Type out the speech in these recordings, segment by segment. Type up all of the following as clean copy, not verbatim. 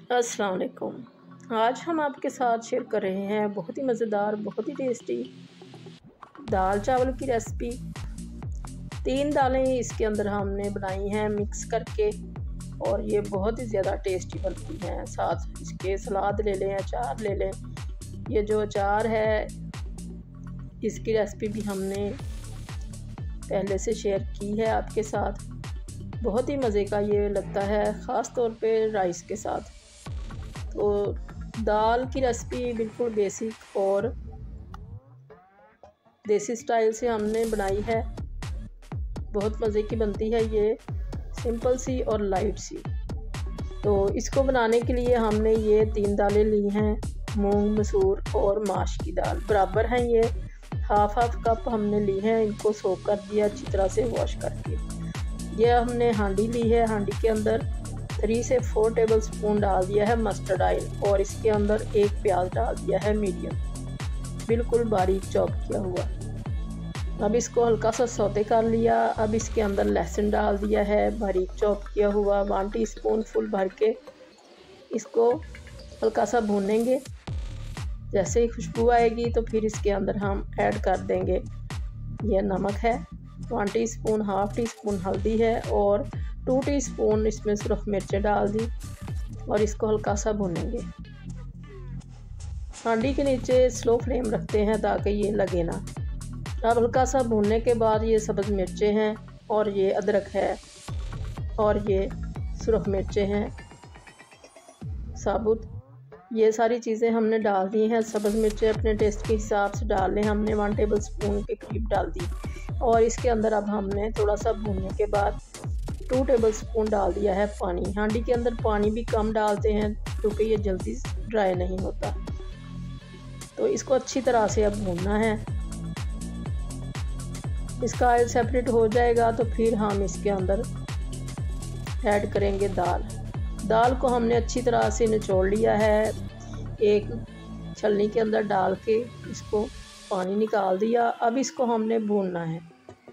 अस्सलाम वालेकुम। आज हम आपके साथ शेयर कर रहे हैं बहुत ही मज़ेदार, बहुत ही टेस्टी दाल चावल की रेसिपी। 3 दालें इसके अंदर हमने बनाई हैं मिक्स करके, और ये बहुत ही ज़्यादा टेस्टी बनती हैं। साथ इसके सलाद ले लें, अचार ले लें। ये जो अचार है इसकी रेसिपी भी हमने पहले से शेयर की है आपके साथ। बहुत ही मज़े का ये लगता है, ख़ास तौर पे राइस के साथ। तो दाल की रेसिपी बिल्कुल बेसिक और देसी स्टाइल से हमने बनाई है। बहुत मज़े की बनती है ये, सिंपल सी और लाइट सी। तो इसको बनाने के लिए हमने ये 3 दालें ली हैं, मूंग, मसूर और माश की दाल बराबर हैं। ये हाफ कप हमने ली हैं। इनको सोक कर दिया अच्छी तरह से वॉश करके। ये हमने हांडी ली है, हांडी के अंदर 3 से 4 टेबल स्पून डाल दिया है मस्टर्ड ऑयल, और इसके अंदर 1 प्याज डाल दिया है मीडियम, बिल्कुल बारीक चॉप किया हुआ। अब इसको हल्का सा सौते कर लिया। अब इसके अंदर लहसुन डाल दिया है बारीक चॉप किया हुआ, 1 टीस्पून फुल भर के इसको हल्का सा भूनेंगे। जैसे ही खुशबू आएगी तो फिर इसके अंदर हम ऐड कर देंगे यह नमक है, 1 टीस्पून, हाफ टी स्पून हल्दी है, और 2 टीस्पून इसमें सुरख मिर्चें डाल दी, और इसको हल्का सा भूनेंगे। हांडी के नीचे स्लो फ्लेम रखते हैं ताकि ये लगे ना। अब हल्का सा भूनने के बाद ये सब्ज़ मिर्चें हैं, और ये अदरक है, और ये सुरख मिर्चें हैं साबुत। ये सारी चीज़ें हमने डाल दी हैं। सब्ज़ मिर्चें अपने टेस्ट के हिसाब से डाल लें, हमने 1 टेबल स्पून के करीब डाल दी। और इसके अंदर अब हमने थोड़ा सा भूनने के बाद 2 टेबल स्पून डाल दिया है पानी। हांडी के अंदर पानी भी कम डालते हैं क्योंकि ये जल्दी ड्राई नहीं होता। तो इसको अच्छी तरह से अब भूनना है। इसका ऑयल सेपरेट हो जाएगा तो फिर हम इसके अंदर ऐड करेंगे दाल। दाल को हमने अच्छी तरह से निचोड़ लिया है, एक छलनी के अंदर डाल के इसको पानी निकाल दिया। अब इसको हमने भूनना है।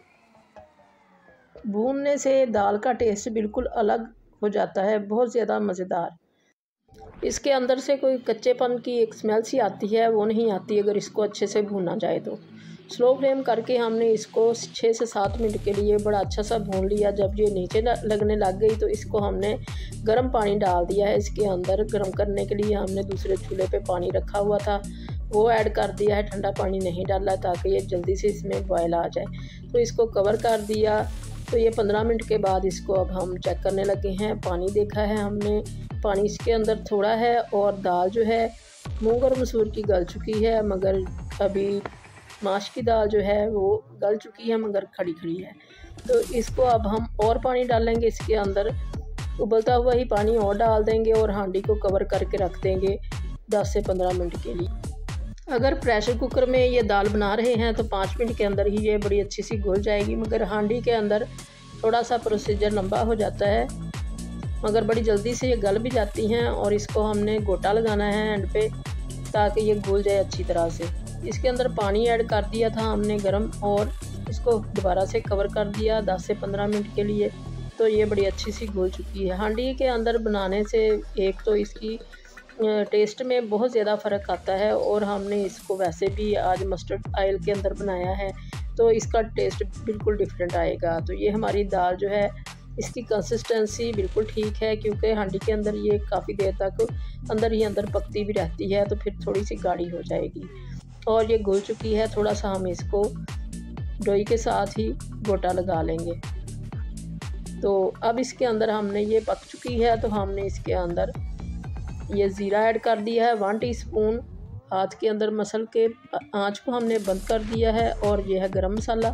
भूनने से दाल का टेस्ट बिल्कुल अलग हो जाता है, बहुत ज़्यादा मज़ेदार। इसके अंदर से कोई कच्चेपन की एक स्मेल सी आती है, वो नहीं आती अगर इसको अच्छे से भूना जाए तो। स्लो फ्लेम करके हमने इसको 6 से 7 मिनट के लिए बड़ा अच्छा सा भून लिया। जब ये नीचे लगने लग गई तो इसको हमने गर्म पानी डाल दिया है। इसके अंदर गर्म करने के लिए हमने दूसरे चूल्हे पे पानी रखा हुआ था, वो ऐड कर दिया है। ठंडा पानी नहीं डाला ताकि ये जल्दी से इसमें बॉयल आ जाए। तो इसको कवर कर दिया। तो ये 15 मिनट के बाद इसको अब हम चेक करने लगे हैं। पानी देखा है हमने, पानी इसके अंदर थोड़ा है, और दाल जो है मूंग और मसूर की गल चुकी है, मगर अभी माश की दाल जो है वो गल चुकी है मगर खड़ी खड़ी है। तो इसको अब हम और पानी डालेंगे इसके अंदर, उबलता हुआ ही पानी और डाल देंगे, और हांडी को कवर करके रख देंगे 10 से 15 मिनट के लिए। अगर प्रेशर कुकर में ये दाल बना रहे हैं तो 5 मिनट के अंदर ही ये बड़ी अच्छी सी घुल जाएगी, मगर हांडी के अंदर थोड़ा सा प्रोसीजर लंबा हो जाता है, मगर बड़ी जल्दी से ये गल भी जाती हैं। और इसको हमने गोटा लगाना है एंड पे ताकि ये घुल जाए अच्छी तरह से। इसके अंदर पानी ऐड कर दिया था हमने गरम, और इसको दोबारा से कवर कर दिया 10 से 15 मिनट के लिए। तो ये बड़ी अच्छी सी घुल चुकी है। हांडी के अंदर बनाने से एक तो इसकी टेस्ट में बहुत ज़्यादा फ़र्क आता है, और हमने इसको वैसे भी आज मस्टर्ड ऑयल के अंदर बनाया है तो इसका टेस्ट बिल्कुल डिफरेंट आएगा। तो ये हमारी दाल जो है इसकी कंसिस्टेंसी बिल्कुल ठीक है, क्योंकि हांडी के अंदर ये काफ़ी देर तक अंदर ही अंदर पकती भी रहती है, तो फिर थोड़ी सी गाढ़ी हो जाएगी। और ये घुल चुकी है। थोड़ा सा हम इसको डोई के साथ ही गोटा लगा लेंगे। तो अब इसके अंदर हमने ये पक चुकी है, तो हमने इसके अंदर ये ज़ीरा ऐड कर दिया है 1 टीस्पून। हाथ के अंदर मसल के आँच को हमने बंद कर दिया है। और ये है गरम मसाला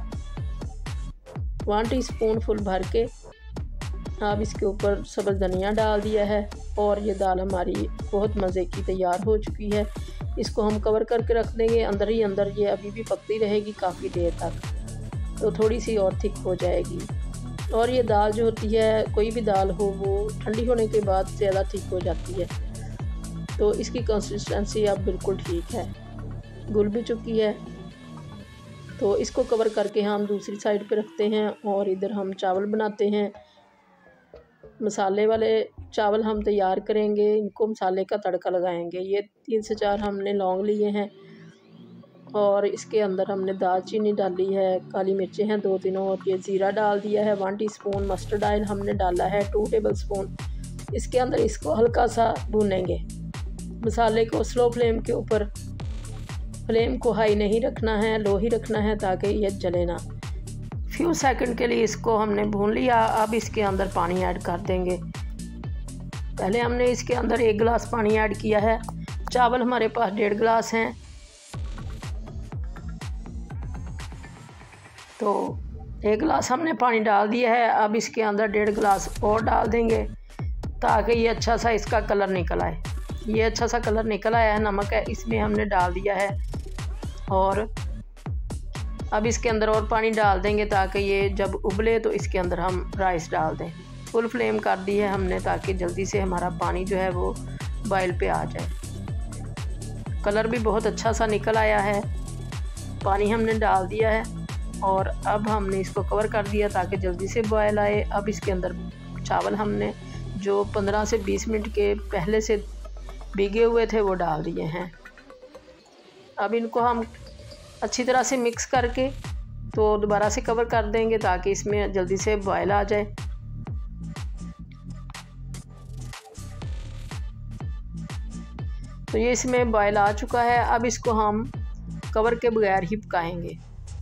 1 टीस्पून फुल भर के। अब इसके ऊपर सब्ज़ धनिया डाल दिया है, और ये दाल हमारी बहुत मज़े की तैयार हो चुकी है। इसको हम कवर करके रख देंगे, अंदर ही अंदर ये अभी भी पकती रहेगी काफ़ी देर तक, तो थोड़ी सी और थिक हो जाएगी। और ये दाल जो होती है, कोई भी दाल हो, वो ठंडी होने के बाद ज़्यादा थिक हो जाती है। तो इसकी कंसिस्टेंसी अब बिल्कुल ठीक है, घुल भी चुकी है। तो इसको कवर करके हम दूसरी साइड पे रखते हैं, और इधर हम चावल बनाते हैं। मसाले वाले चावल हम तैयार करेंगे। इनको मसाले का तड़का लगाएंगे। ये 3 से 4 हमने लौंग लिए हैं और इसके अंदर हमने दालचीनी डाली है, काली मिर्चें हैं 2-3 और ये ज़ीरा डाल दिया है। 1 टीस्पून मस्टर्ड ऑयल हमने डाला है 2 टेबलस्पून। इसके अंदर इसको हल्का सा भूनेंगे। मसाले को स्लो फ्लेम के ऊपर, फ्लेम को हाई नहीं रखना है, लो ही रखना है ताकि ये जले ना। फ्यू सेकंड के लिए इसको हमने भून लिया। अब इसके अंदर पानी ऐड कर देंगे। पहले हमने इसके अंदर 1 गिलास पानी ऐड किया है। चावल हमारे पास 1.5 गिलास हैं, तो 1 गिलास हमने पानी डाल दिया है। अब इसके अंदर 1.5 गिलास और डाल देंगे ताकि ये अच्छा सा इसका कलर निकल आए। ये अच्छा सा कलर निकल आया है। नमक है इसमें हमने डाल दिया है और अब इसके अंदर और पानी डाल देंगे ताकि ये जब उबले तो इसके अंदर हम राइस डाल दें। फुल फ्लेम कर दी है हमने ताकि जल्दी से हमारा पानी जो है वो बॉयल पे आ जाए। कलर भी बहुत अच्छा सा निकल आया है। पानी हमने डाल दिया है और अब हमने इसको कवर कर दिया ताकि जल्दी से बॉयल आए। अब इसके अंदर चावल हमने जो 15 से 20 मिनट के पहले से भीगे हुए थे वो डाल दिए हैं। अब इनको हम अच्छी तरह से मिक्स करके तो दोबारा से कवर कर देंगे ताकि इसमें जल्दी से बॉयल आ जाए। तो ये इसमें बॉयल आ चुका है। अब इसको हम कवर के बगैर ही पकाएंगे।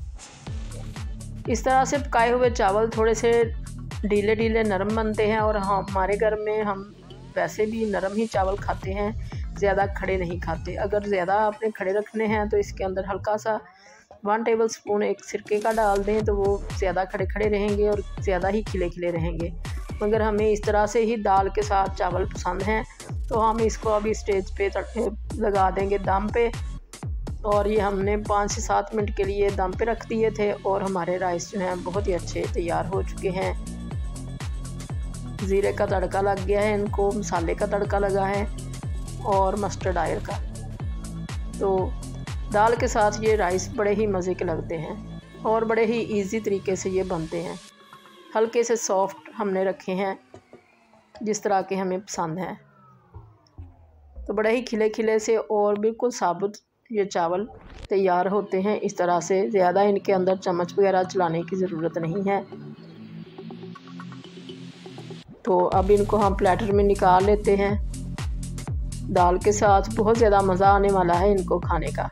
इस तरह से पकाए हुए चावल थोड़े से ढीले ढीले नरम बनते हैं और हमारे घर में हम वैसे भी नरम ही चावल खाते हैं, ज़्यादा खड़े नहीं खाते। अगर ज़्यादा आपने खड़े रखने हैं तो इसके अंदर हल्का सा 1 टेबलस्पून एक सिरके का डाल दें तो वो ज़्यादा खड़े खड़े रहेंगे और ज़्यादा ही खिले खिले रहेंगे। मगर हमें इस तरह से ही दाल के साथ चावल पसंद हैं तो हम इसको अभी स्टेज पे लगा देंगे दम पे। और ये हमने 5 से 7 मिनट के लिए दम पे रख दिए थे और हमारे राइस जो हैं बहुत ही अच्छे तैयार हो चुके हैं। ज़ीरे का तड़का लग गया है, इनको मसाले का तड़का लगा है और मस्टर्ड ऑयल का। तो दाल के साथ ये राइस बड़े ही मज़े के लगते हैं और बड़े ही इजी तरीके से ये बनते हैं। हल्के से सॉफ्ट हमने रखे हैं जिस तरह के हमें पसंद है। तो बड़े ही खिले खिले से और बिल्कुल साबुत ये चावल तैयार होते हैं। इस तरह से ज़्यादा इनके अंदर चम्मच वगैरह चलाने की ज़रूरत नहीं है। तो अब इनको हम प्लेटर में निकाल लेते हैं। दाल के साथ बहुत ज़्यादा मज़ा आने वाला है इनको खाने का।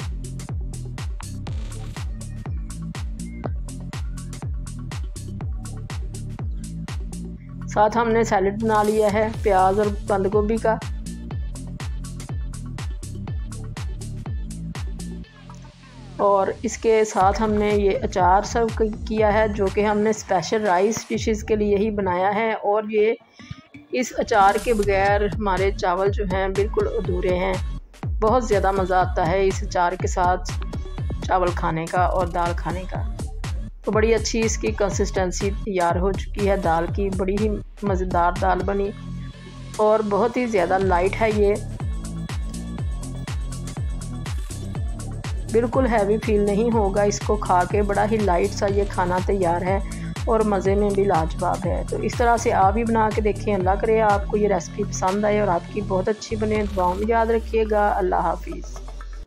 साथ हमने सैलेड बना लिया है प्याज और बंद गोभी का। और इसके साथ हमने ये अचार सर्व किया है जो कि हमने स्पेशल राइस डिशेस के लिए ही बनाया है। और ये इस अचार के बगैर हमारे चावल जो हैं बिल्कुल अधूरे हैं। बहुत ज़्यादा मज़ा आता है इस अचार के साथ चावल खाने का और दाल खाने का। तो बड़ी अच्छी इसकी कंसिस्टेंसी तैयार हो चुकी है दाल की। बड़ी ही मज़ेदार दाल बनी और बहुत ही ज़्यादा लाइट है ये, बिल्कुल हैवी फील नहीं होगा इसको खा के। बड़ा ही लाइट सा ये खाना तैयार है और मज़े में भी लाजवाब है। तो इस तरह से आप भी बना के देखें। अल्लाह करे आपको ये रेसिपी पसंद आए और आपकी बहुत अच्छी बने। दुआओं में याद रखिएगा। अल्लाह हाफिज़।